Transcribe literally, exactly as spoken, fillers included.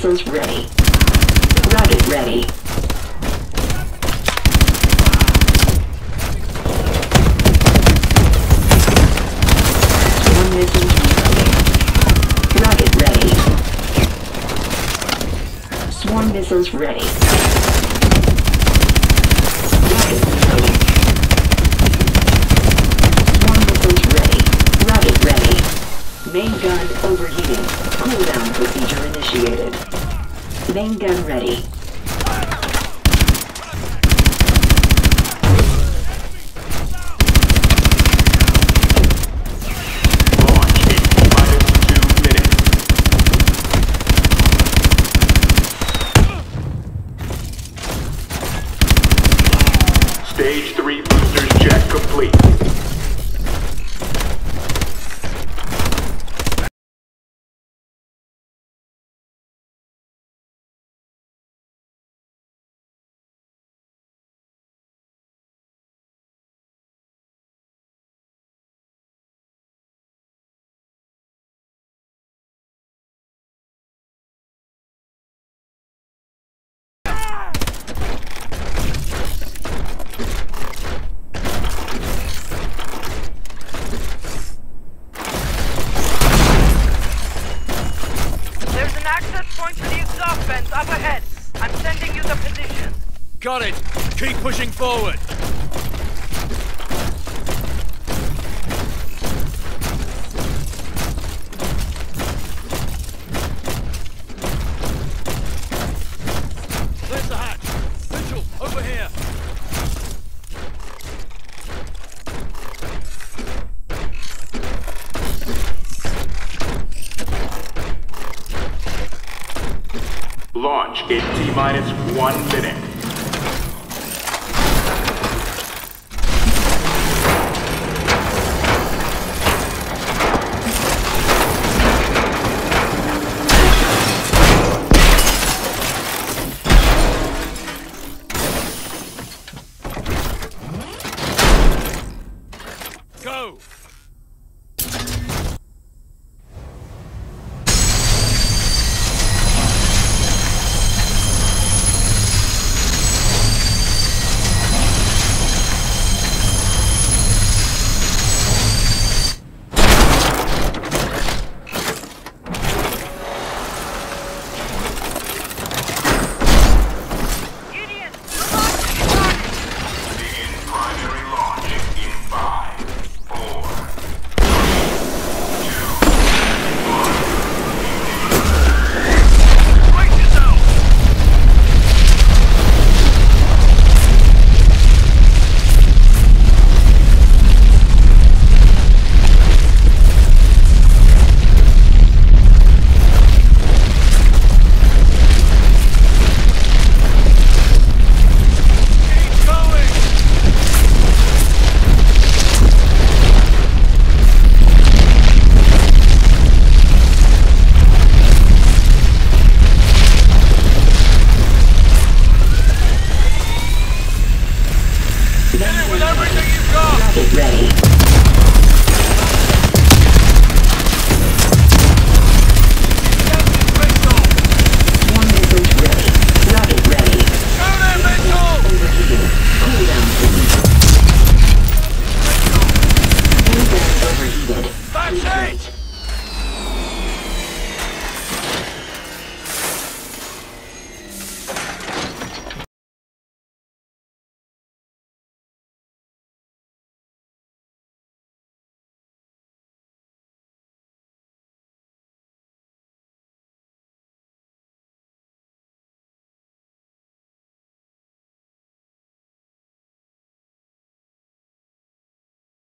missiles ready. Rocket ready. Swarm missiles incoming. Rocket ready. Swarm missiles ready. Rocket incoming. Swarm missiles ready. Rocket ready. Main gun overheating. Cooldown procedure initiated. Main gun ready. Launch in minus two minutes. Stage three boosters check complete. Up ahead. I'm sending you the position. Got it. Keep pushing forward. Clears the hatch. Mitchell, over here. Launch in T-minus one minute. Go! Rocket ready.